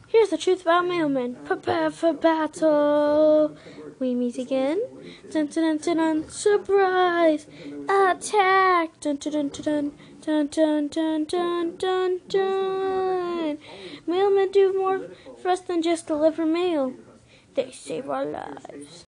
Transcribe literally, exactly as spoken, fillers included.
Here's the truth about mailmen. Prepare for battle. We meet again. Dun dun dun dun. Surprise! Attack! Dun dun dun dun dun dun dun dun dun. Mailmen do more for us than just deliver mail. They save our lives.